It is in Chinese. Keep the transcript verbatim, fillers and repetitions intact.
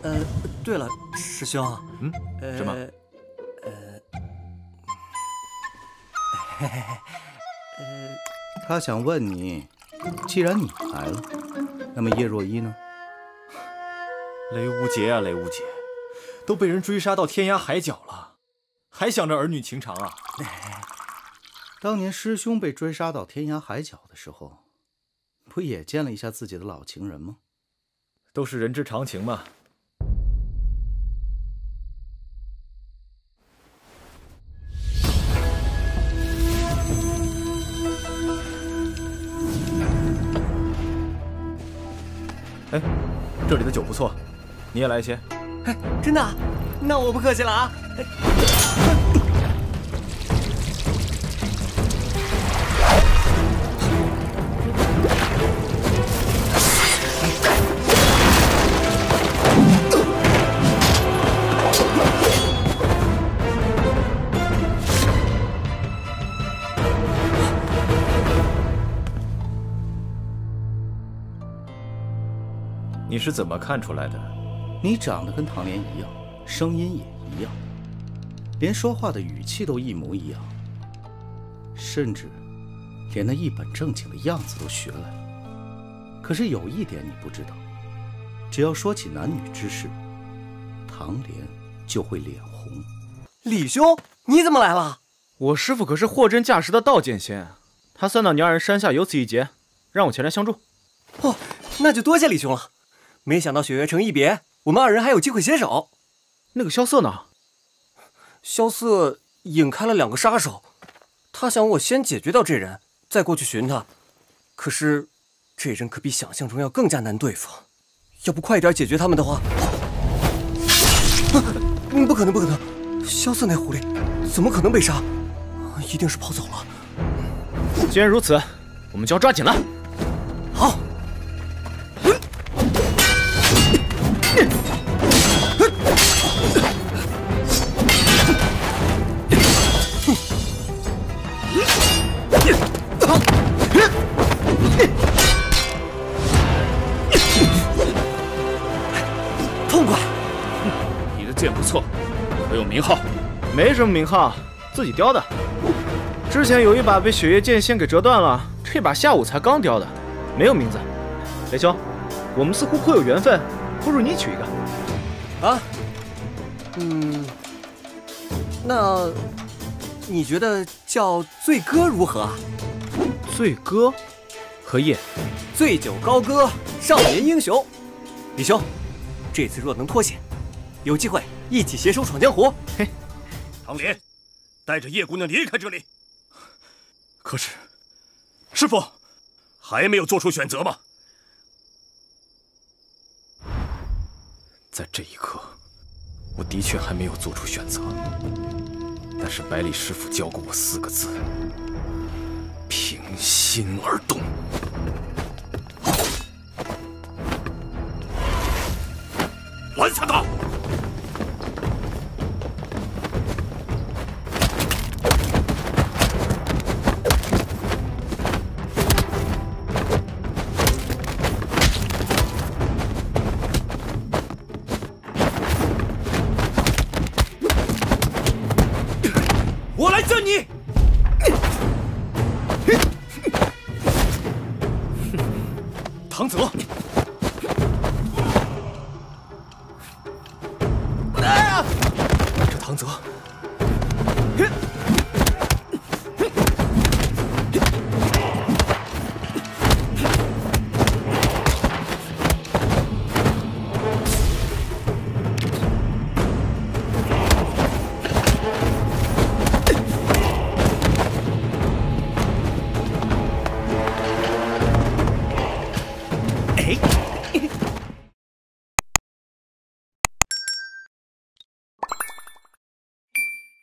呃，对了，师兄， 嗯， 呃、 什么？ 呃，嘿嘿嘿，呃， 他想问你，既然你来了，那么叶若依呢？ 雷无节啊，雷无节，都被人追杀到天涯海角了，还想着儿女情长啊？ 当年师兄被追杀到天涯海角的时候，不也见了一下自己的老情人吗？ 都是人之常情嘛。哎，这里的酒不错，你也来一些。 哎，真的？那我不客气了啊！哎你是怎么看出来的？ 你长得跟唐莲一样，声音也一样，连说话的语气都一模一样，甚至连那一本正经的样子都学来了。可是有一点你不知道，只要说起男女之事，唐莲就会脸红。 李兄，你怎么来了？ 我师父可是货真价实的道剑仙，他算到你二人山下有此一劫，让我前来相助。 哦，那就多谢李兄了。没想到雪月城一别，我们二人还有机会携手。 那个萧瑟呢？ 萧瑟引开了两个杀手，他想我先解决掉这人，再过去寻他。可是这人可比想象中要更加难对付，要不快点解决他们的话……啊，不可能，不可能！萧瑟那狐狸怎么可能被杀？一定是跑走了。 既然如此，我们就要抓紧了。 好。痛快！ 你的剑不错，可有名号？ 没什么名号，自己雕的。之前有一把被雪月剑仙给折断了，这把下午才刚雕的，没有名字。雷兄，我们似乎颇有缘分，不如你取一个。 啊？嗯，那你觉得叫醉歌如何啊？ 醉歌，可以。 醉酒高歌，少年英雄。李兄，这次若能脱险，有机会一起携手闯江湖。嘿， 唐莲，带着叶姑娘离开这里。 可是， 师父还没有做出选择吗？ 在这一刻，我的确还没有做出选择。但是百里师傅教过我四个字：平心而动。 拦下他！ 我来救你！ 唐泽，这唐泽